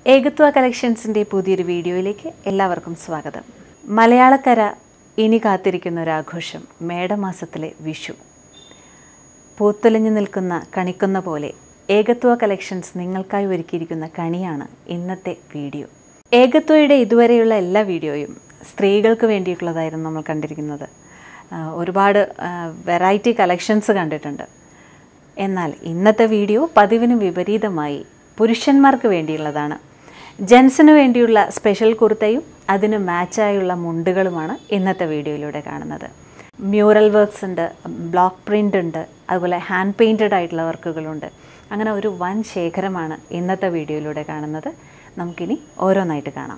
Ekatva collectionsന്റെ പുതിയൊരു വീഡിയോയിലേക്ക് എല്ലാവർക്കും സ്വാഗതം. മലയാളക്കര ഇനി കാത്തിരിക്കുന്ന ഒരു ആഘോഷം മേടമാസത്തിലെ വിഷു. പൂത്തുലഞ്ഞു നിൽക്കുന്ന കണിക്കുന്ന പോലെ ഏകത്വ കളക്ഷൻസ് നിങ്ങൾക്കായി ഒരുക്കിയിരിക്കുന്ന കണിയാണ് ഇന്നത്തെ വീഡിയോ. ഏകത്വയുടെ ഇതുവരെയുള്ള എല്ലാ വീഡിയോയും സ്ത്രീകൾക്ക് വേണ്ടിയിട്ടുള്ളതായിരുന്നു നമ്മൾ കണ്ടിരിക്കുന്നത്. ഒരുപാട് വെറൈറ്റി കളക്ഷൻസ് കണ്ടിട്ടുണ്ട്. എന്നാൽ ഇന്നത്തെ വീഡിയോ പതിവിന് വിപരീതമായി പുരുഷന്മാർക്ക് വേണ്ടിയുള്ളതാണ്. ജെൻസിന് വേണ്ടിയുള്ള സ്പെഷ്യൽ കുർത്തയും അതിന് മാച്ചായുള്ള മുണ്ടുകളുമാണ് ഇന്നത്തെ വീഡിയോയിലൂടെ കാണുന്നത്. മ്യൂറൽ വർക്ക്സ് ഉണ്ട്, ബ്ലോക്ക് പ്രിൻ്റ് ഉണ്ട്, അതുപോലെ ഹാൻഡ് പെയിൻറ്റഡ് ആയിട്ടുള്ള വർക്കുകളുണ്ട്. അങ്ങനെ ഒരു വൻ ശേഖരമാണ് ഇന്നത്തെ വീഡിയോയിലൂടെ കാണുന്നത്. നമുക്കിനി ഓരോന്നായിട്ട് കാണാം.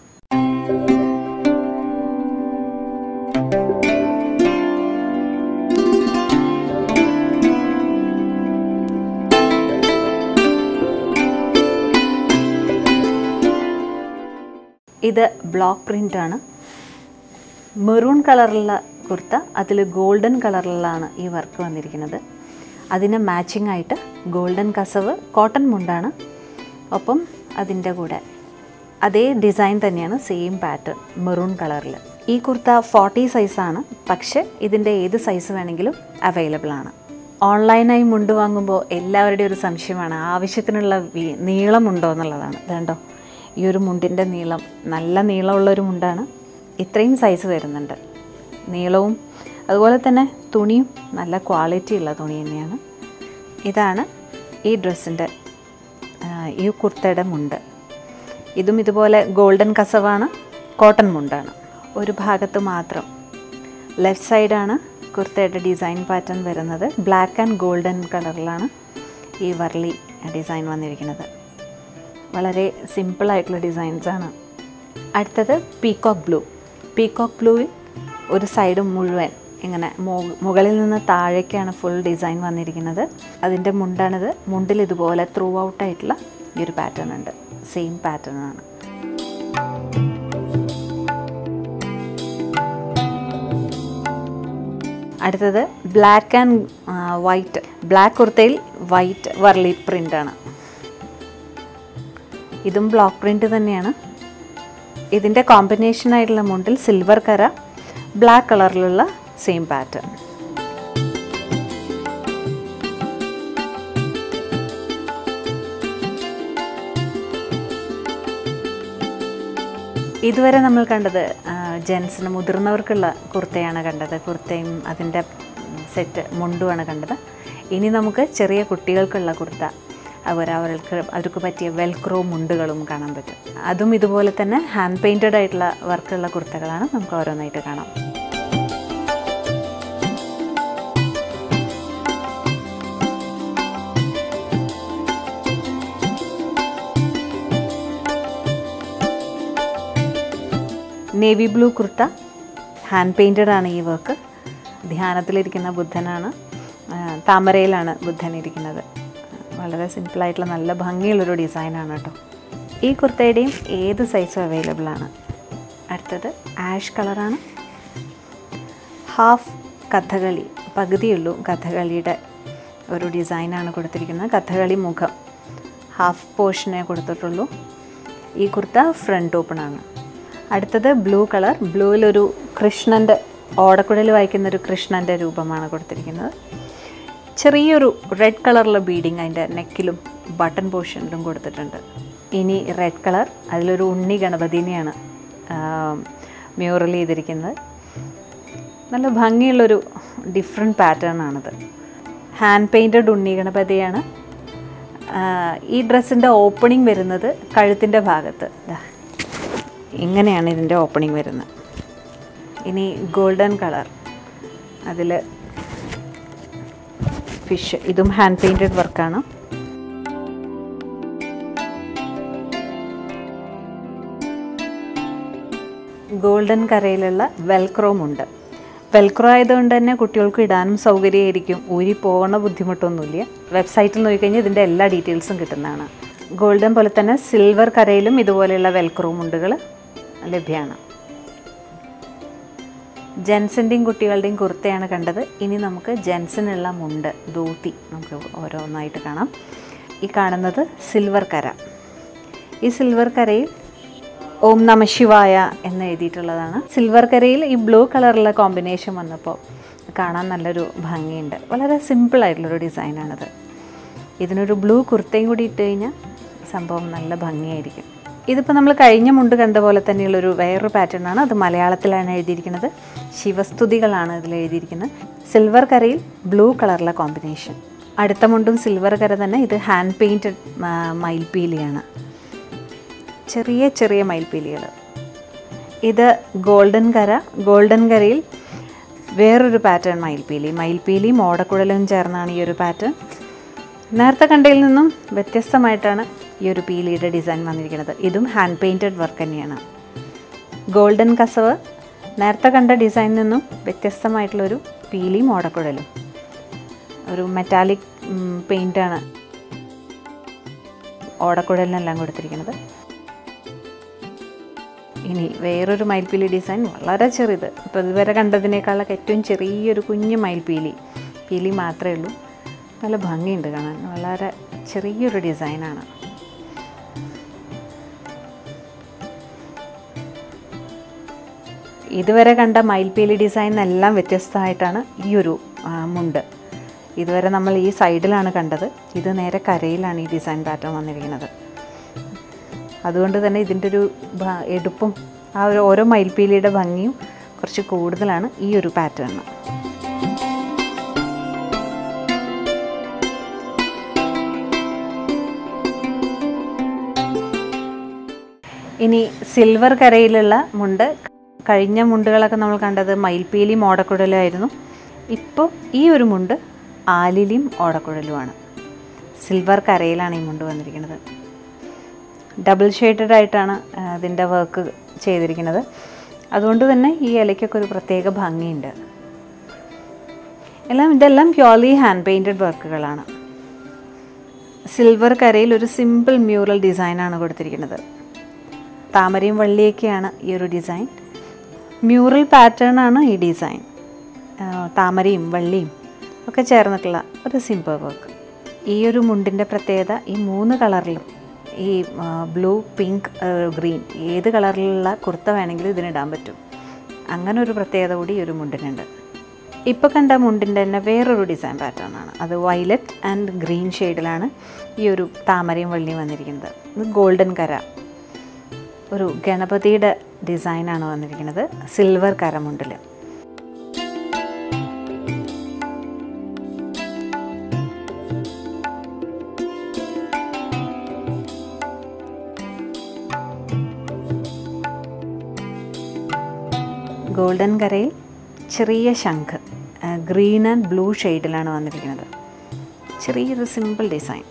ഇത് ബ്ലോക്ക് പ്രിൻ്റ് ആണ്. മെറൂൺ കളറിലുള്ള കുർത്ത, അതിൽ ഗോൾഡൻ കളറിലാണ് ഈ വർക്ക് വന്നിരിക്കുന്നത്. അതിന് മാച്ചിങ് ആയിട്ട് ഗോൾഡൻ കസവ് കോട്ടൺ മുണ്ടാണ്. ഒപ്പം അതിൻ്റെ കൂടെ അതേ ഡിസൈൻ തന്നെയാണ്, സെയിം പാറ്റേൺ മെറൂൺ കളറിൽ. ഈ കുർത്ത 40 സൈസാണ്, പക്ഷേ ഇതിൻ്റെ ഏത് സൈസ് വേണമെങ്കിലും അവൈലബിൾ ആണ്. ഓൺലൈനായി മുണ്ട് വാങ്ങുമ്പോൾ എല്ലാവരുടെയും ഒരു സംശയമാണ്, ആവശ്യത്തിനുള്ള നീളമുണ്ടോ എന്നുള്ളതാണ്. ഇതുണ്ടോ, ഈ ഒരു മുണ്ടിൻ്റെ നീളം നല്ല നീളമുള്ളൊരു മുണ്ടാണ്. ഇത്രയും സൈസ് വരുന്നുണ്ട് നീളവും. അതുപോലെ തന്നെ തുണിയും നല്ല ക്വാളിറ്റി ഉള്ള തുണി തന്നെയാണ്. ഇതാണ് ഈ ഡ്രസ്സിൻ്റെ ഈ കുർത്തയുടെ മുണ്ട്. ഇതും ഇതുപോലെ ഗോൾഡൻ കസവാണ്, കോട്ടൺ മുണ്ടാണ്. ഒരു ഭാഗത്ത് മാത്രം ലെഫ്റ്റ് സൈഡാണ് കുർത്തയുടെ ഡിസൈൻ പാറ്റേൺ വരുന്നത്. ബ്ലാക്ക് ആൻഡ് ഗോൾഡൻ കളറിലാണ് ഈ വർലി ഡിസൈൻ വന്നിരിക്കുന്നത്. വളരെ സിമ്പിളായിട്ടുള്ള ഡിസൈൻസാണ്. അടുത്തത് പീകോക്ക് ബ്ലൂ. പീകോക്ക് ബ്ലൂവിൽ ഒരു സൈഡ് മുഴുവൻ ഇങ്ങനെ മുകളിൽ നിന്ന് താഴേക്കാണ് ഫുൾ ഡിസൈൻ വന്നിരിക്കുന്നത്. അതിൻ്റെ മുണ്ടാണിത്. മുണ്ടിൽ ഇതുപോലെ ത്രൂ ഔട്ടായിട്ടുള്ള ഈ ഒരു പാറ്റേൺ ഉണ്ട്, സെയിം പാറ്റേൺ ആണ്. അടുത്തത് ബ്ലാക്ക് ആൻഡ് വൈറ്റ്. ബ്ലാക്ക് കുർത്തയിൽ വൈറ്റ് വർലി പ്രിൻ്റാണ്. ഇതും ബ്ലോക്ക് പ്രിൻ്റ് തന്നെയാണ്. ഇതിൻ്റെ കോമ്പിനേഷനായിട്ടുള്ള മുണ്ടിൽ സിൽവർ കര, ബ്ലാക്ക് കളറിലുള്ള സെയിം പാറ്റേൺ. ഇതുവരെ നമ്മൾ കണ്ടത് ജെൻസിന് മുതിർന്നവർക്കുള്ള കുർത്തയാണ് കണ്ടത്. കുർത്തയും അതിൻ്റെ സെറ്റ് മുണ്ടുമാണ് കണ്ടത്. ഇനി നമുക്ക് ചെറിയ കുട്ടികൾക്കുള്ള കുർത്ത, അവർക്ക് പറ്റിയ വെൽക്രോ മുണ്ടുകളും കാണാൻ പറ്റും. അതും ഇതുപോലെ തന്നെ ഹാൻഡ് പെയിൻറ്റഡ് ആയിട്ടുള്ള വർക്കുള്ള കുർത്തകളാണ്. നമുക്ക് ഓരോന്നായിട്ട് കാണാം. നേവി ബ്ലൂ കുർത്ത, ഹാൻഡ് പെയിൻറ്റഡ് ആണ് ഈ വർക്ക്. ധ്യാനത്തിലിരിക്കുന്ന ബുദ്ധനാണ്, താമരയിലാണ് ബുദ്ധൻ ഇരിക്കുന്നത്. വളരെ സിമ്പിളായിട്ടുള്ള നല്ല ഭംഗിയുള്ളൊരു ഡിസൈനാണ് കേട്ടോ. ഈ കുർത്തയുടെയും ഏത് സൈസും അവൈലബിൾ ആണ്. അടുത്തത് ആഷ് കളറാണ്. ഹാഫ് കഥകളി, പകുതിയുള്ളൂ കഥകളിയുടെ ഒരു ഡിസൈനാണ് കൊടുത്തിരിക്കുന്നത്. കഥകളി മുഖം ഹാഫ് പോർഷനേ കൊടുത്തിട്ടുള്ളൂ. ഈ കുർത്ത ഫ്രണ്ട് ഓപ്പണാണ്. അടുത്തത് ബ്ലൂ കളർ. ബ്ലൂവിലൊരു കൃഷ്ണൻ്റെ, ഓടക്കുഴൽ വായിക്കുന്നൊരു കൃഷ്ണൻ്റെ രൂപമാണ് കൊടുത്തിരിക്കുന്നത്. ചെറിയൊരു റെഡ് കളറിലെ ബീഡിങ് അതിൻ്റെ നെക്കിലും ബട്ടൺ പോർഷനിലും കൊടുത്തിട്ടുണ്ട്. ഇനി റെഡ് കളർ, അതിലൊരു ഉണ്ണി ഗണപതിനെയാണ് മ്യൂറൽ ചെയ്തിരിക്കുന്നത്. നല്ല ഭംഗിയുള്ളൊരു ഡിഫറെൻറ്റ് പാറ്റേൺ ആണിത്. ഹാൻഡ് പെയിൻറ്റഡ് ഉണ്ണി ഗണപതിയാണ്. ഈ ഡ്രസ്സിൻ്റെ ഓപ്പണിംഗ് വരുന്നത് കഴുത്തിൻ്റെ ഭാഗത്ത്. ഇങ്ങനെയാണ് ഇതിൻ്റെ ഓപ്പണിംഗ് വരുന്നത്. ഇനി ഗോൾഡൻ കളർ, അതിൽ ഫിഷ്, ഇതും ഹാൻഡ് പെയിൻറ്റഡ് വർക്കാണ്. ഗോൾഡൻ കരയിലുള്ള വെൽക്രോ മുണ്ട്. വെൽക്രോ ആയതുകൊണ്ട് തന്നെ കുട്ടികൾക്ക് ഇടാനും സൗകര്യമായിരിക്കും. ഊരി പോകണ ബുദ്ധിമുട്ടൊന്നുമില്ല. വെബ്സൈറ്റിൽ നോക്കിക്കഴിഞ്ഞാൽ ഇതിൻ്റെ എല്ലാ ഡീറ്റെയിൽസും കിട്ടുന്നതാണ്. ഗോൾഡൻ പോലെ തന്നെ സിൽവർ കരയിലും ഇതുപോലെയുള്ള വെൽക്രോ മുണ്ടുകൾ ലഭ്യമാണ്. ജെൻസിൻ്റെയും കുട്ടികളുടെയും കുർത്തയാണ് കണ്ടത്. ഇനി നമുക്ക് ജെൻസിനുള്ള മുണ്ട്, ധോത്തി, നമുക്ക് ഓരോന്നായിട്ട് കാണാം. ഈ കാണുന്നത് സിൽവർ കര. ഈ സിൽവർ കരയിൽ ഓം നമ ശിവായ എന്ന് എഴുതിയിട്ടുള്ളതാണ്. സിൽവർ കരയിൽ ഈ ബ്ലൂ കളറുള്ള കോമ്പിനേഷൻ വന്നപ്പോൾ കാണാൻ നല്ലൊരു ഭംഗിയുണ്ട്. വളരെ സിമ്പിളായിട്ടുള്ളൊരു ഡിസൈനാണിത്. ഇതിനൊരു ബ്ലൂ കുർത്തയും കൂടി ഇട്ട് കഴിഞ്ഞാൽ സംഭവം നല്ല ഭംഗിയായിരിക്കും. ഇതിപ്പോൾ നമ്മൾ കഴിഞ്ഞ മുണ്ട് കണ്ട പോലെ തന്നെയുള്ളൊരു വേറൊരു പാറ്റേൺ ആണ്. അത് മലയാളത്തിലാണ് എഴുതിയിരിക്കുന്നത്. ശിവസ്തുതികളാണ് ഇതിൽ എഴുതിയിരിക്കുന്നത്. സിൽവർ കരയിൽ ബ്ലൂ കളറുള്ള കോമ്പിനേഷൻ. അടുത്ത മുണ്ടും സിൽവർ കര തന്നെ. ഇത് ഹാൻഡ് പെയിൻറ്റഡ് മയിൽപ്പീലിയാണ്. ചെറിയ ചെറിയ മയിൽപ്പീലികൾ. ഇത് ഗോൾഡൻ കര. ഗോൾഡൻ കരയിൽ വേറൊരു പാറ്റേൺ മയിൽപ്പീലിയും ഓടക്കുഴലും ചേർന്നാണ് ഈ ഒരു പാറ്റേൺ. നേരത്തെ കണ്ടതിൽ നിന്നും വ്യത്യസ്തമായിട്ടാണ് ഈ ഒരു പീലിയുടെ ഡിസൈൻ വന്നിരിക്കുന്നത്. ഇതും ഹാൻഡ് പെയിൻറ്റഡ് വർക്ക് തന്നെയാണ്. ഗോൾഡൻ കസവ് നേരത്തെ കണ്ട ഡിസൈനിൽ നിന്നും വ്യത്യസ്തമായിട്ടുള്ളൊരു പീലിയും ഓടക്കുഴലും. ഒരു മെറ്റാലിക് പെയിൻ്റാണ് ഓടക്കുഴലിനെല്ലാം കൊടുത്തിരിക്കുന്നത്. ഇനി വേറൊരു മയിൽപ്പീലി ഡിസൈൻ വളരെ ചെറുത്. ഇപ്പോൾ ഇതുവരെ കണ്ടതിനേക്കാളൊക്കെ ഏറ്റവും ചെറിയൊരു കുഞ്ഞ് പീലി മാത്രമേ ഉള്ളൂ. നല്ല ഭംഗിയുണ്ട് കാണാൻ. വളരെ ചെറിയൊരു ഡിസൈനാണ്. ഇതുവരെ കണ്ട മയിൽപ്പീലി ഡിസൈൻ എല്ലാം വ്യത്യസ്തമായിട്ടാണ് ഈ ഒരു മുണ്ട്. ഇതുവരെ നമ്മൾ ഈ സൈഡിലാണ് കണ്ടത്. ഇത് നേരെ കരയിലാണ് ഈ ഡിസൈൻ പാറ്റേൺ വന്നിരിക്കുന്നത്. അതുകൊണ്ട് തന്നെ ഇതിൻ്റെ ഒരു എടുപ്പും ആ ഒരു ഓരോ മയിൽപ്പീലിയുടെ ഭംഗിയും കുറച്ച് കൂടുതലാണ് ഈ ഒരു പാറ്റേണിന്. ഇനി സിൽവർ കരയിലുള്ള മുണ്ട്. കഴിഞ്ഞ മുണ്ടുകളൊക്കെ നമ്മൾ കണ്ടത് മയിൽപ്പീലിയും ഓടക്കുഴലുമായിരുന്നു. ഇപ്പോൾ ഈ ഒരു മുണ്ട് ആലിലിയും ഓടക്കുഴലുമാണ്. സിൽവർ കരയിലാണ് ഈ മുണ്ട് വന്നിരിക്കുന്നത്. ഡബിൾ ഷെയ്ഡഡ് ആയിട്ടാണ് അതിൻ്റെ വർക്ക് ചെയ്തിരിക്കുന്നത്. അതുകൊണ്ട് തന്നെ ഈ ഇലയ്ക്കൊക്കെ ഒരു പ്രത്യേക ഭംഗിയുണ്ട്. ഇതെല്ലാം പ്യോർലി ഹാൻഡ് പെയിൻറ്റഡ് വർക്കുകളാണ്. സിൽവർ കരയിൽ ഒരു സിമ്പിൾ മ്യൂറൽ ഡിസൈനാണ് കൊടുത്തിരിക്കുന്നത്. താമരയും വള്ളിയൊക്കെയാണ് ഈ ഒരു ഡിസൈൻ. മ്യൂറൽ പാറ്റേൺ ആണ് ഈ ഡിസൈൻ. താമരയും വള്ളിയും ഒക്കെ ചേർന്നിട്ടുള്ള ഒരു സിമ്പിൾ വർക്ക്. ഈ ഒരു മുണ്ടിൻ്റെ പ്രത്യേകത ഈ 3 കളറിലും, ഈ ബ്ലൂ, പിങ്ക്, ഗ്രീൻ, ഏത് കളറിലുള്ള കുർത്ത വേണമെങ്കിലും ഇതിനിടാൻ പറ്റും. അങ്ങനെ ഒരു പ്രത്യേകത കൂടി ഈ ഒരു മുണ്ടിനുണ്ട്. ഇപ്പോൾ കണ്ട മുണ്ടിൻ്റെ തന്നെ വേറൊരു ഡിസൈൻ പാറ്റേൺ ആണ്. അത് വയലറ്റ് ആൻഡ് ഗ്രീൻ ഷെയ്ഡിലാണ് ഈ ഒരു താമരയും വള്ളിയും വന്നിരിക്കുന്നത്. ഇത് ഗോൾഡൻ കര, ഒരു ഗണപതിയുടെ ഡിസൈനാണ് വന്നിരിക്കുന്നത് സിൽവർ കര മുണ്ടിൽ. ഗോൾഡൻ കരയിൽ ചെറിയ ശംഖ് ഗ്രീൻ ആൻഡ് ബ്ലൂ ഷെയ്ഡിലാണ് വന്നിരിക്കുന്നത്. ചെറിയൊരു സിമ്പിൾ ഡിസൈൻ.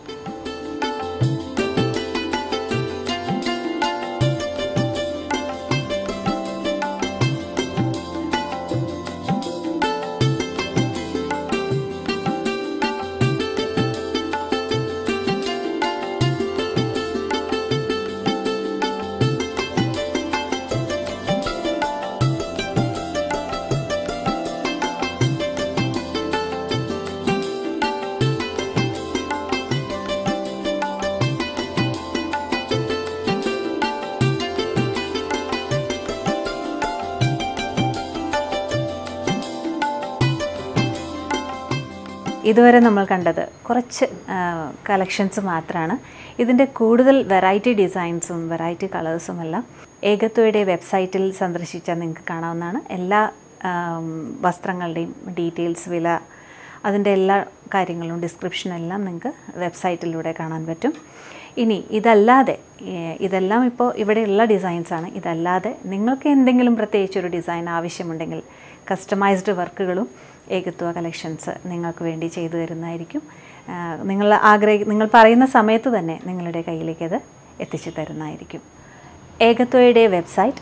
ഇതുവരെ നമ്മൾ കണ്ടത് കുറച്ച് കളക്ഷൻസ് മാത്രമാണ്. ഇതിൻ്റെ കൂടുതൽ വെറൈറ്റി ഡിസൈൻസും വെറൈറ്റി കളേഴ്സും എല്ലാം ഏകത്വയുടെ വെബ്സൈറ്റിൽ സന്ദർശിച്ചാൽ നിങ്ങൾക്ക് കാണാവുന്നതാണ്. എല്ലാ വസ്ത്രങ്ങളുടെയും ഡീറ്റെയിൽസ്, വില, അതിൻ്റെ എല്ലാ കാര്യങ്ങളും ഡിസ്ക്രിപ്ഷനെല്ലാം നിങ്ങൾക്ക് വെബ്സൈറ്റിലൂടെ കാണാൻ പറ്റും. ഇനി ഇതെല്ലാം ഇപ്പോൾ ഇവിടെയുള്ള ഡിസൈൻസാണ്. ഇതല്ലാതെ നിങ്ങൾക്ക് എന്തെങ്കിലും പ്രത്യേകിച്ചൊരു ഡിസൈൻ ആവശ്യമുണ്ടെങ്കിൽ കസ്റ്റമൈസ്ഡ് വർക്കുകളും ഏകത്വ കളക്ഷൻസ് നിങ്ങൾക്ക് വേണ്ടി ചെയ്തു തരുന്നതായിരിക്കും. നിങ്ങൾ പറയുന്ന സമയത്ത് തന്നെ നിങ്ങളുടെ കയ്യിലേക്ക് അത് എത്തിച്ചു തരുന്നതായിരിക്കും. ഏകത്വയുടെ വെബ്സൈറ്റ്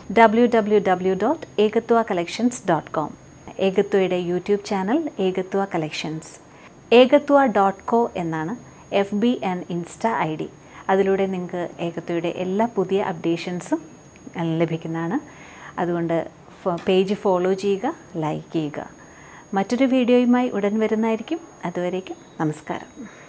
www.ekatvacollections.com. ഏകത്വയുടെ YouTube channel Ekatva collections. ekatva.co എന്നാണ് FB ആൻഡ് ഇൻസ്റ്റ ID. അതിലൂടെ നിങ്ങൾക്ക് ഏകത്വയുടെ എല്ലാ പുതിയ അപ്ഡേഷൻസും ലഭിക്കുന്നതാണ്. അതുകൊണ്ട് പേജ് ഫോളോ ചെയ്യുക, ലൈക്ക് ചെയ്യുക. മറ്റൊരു വീഡിയോയുമായി ഉടൻ വരുന്നതായിരിക്കും. അതുവരേക്കും നമസ്കാരം.